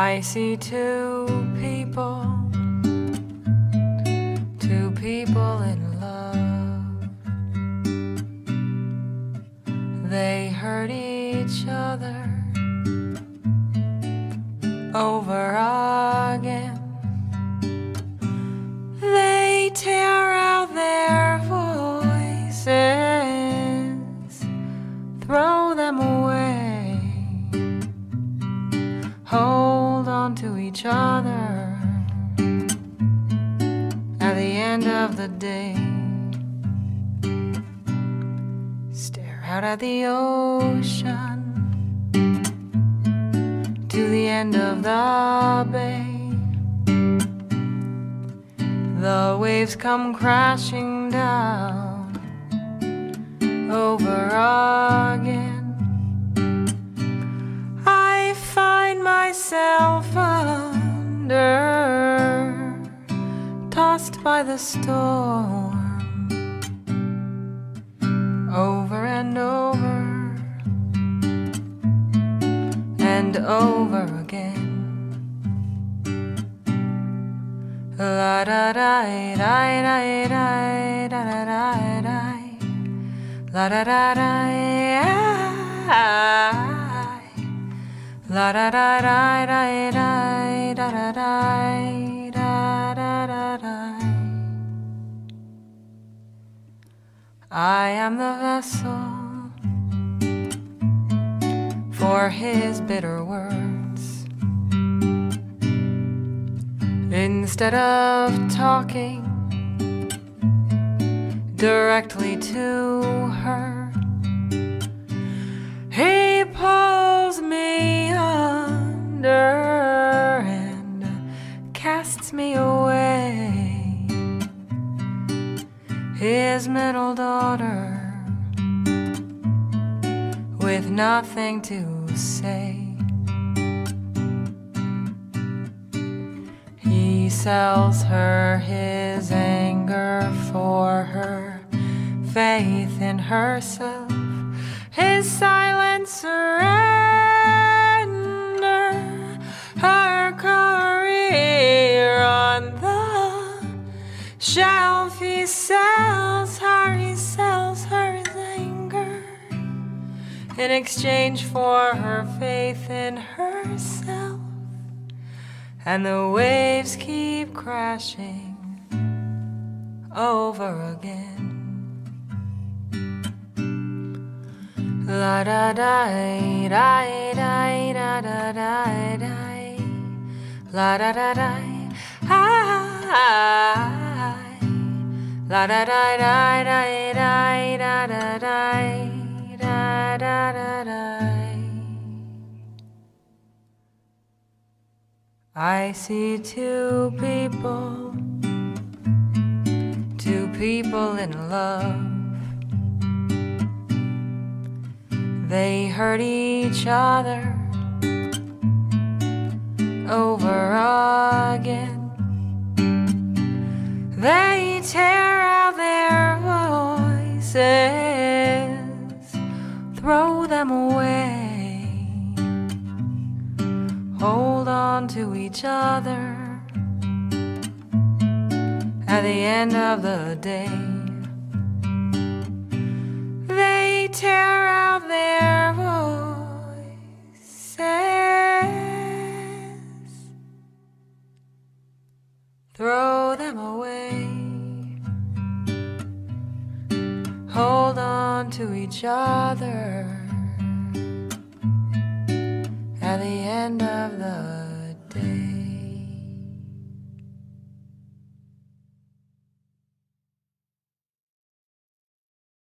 I see two people in love. They hurt each other over again. They tear out their voices, throw them away, hold on to each other. At the end of the day, stare out at the ocean, to the end of the bay. The waves come crashing down over again. I find myself under, tossed by the storm, over and over and over again. La da da da da da da da da da, la da da da, la da da da da da da da da. I am the vessel for his bitter words. Instead of talking directly to her, he pulls me under and casts me away. His middle daughter, with nothing to say. He sells her his anger for her faith in herself, his silent surrender, her career on the shelf. He sells her his anger in exchange for her faith in herself. And the waves keep crashing over again. La da da da da da da da da, la da da da, la da da da da da da da da da. I see two people in love. They hurt each other over again. They tear out their voices, throw them away, hold on to each other. At the end of the day, they tear out their voices, throw them away, hold on to each other. At the end of the day.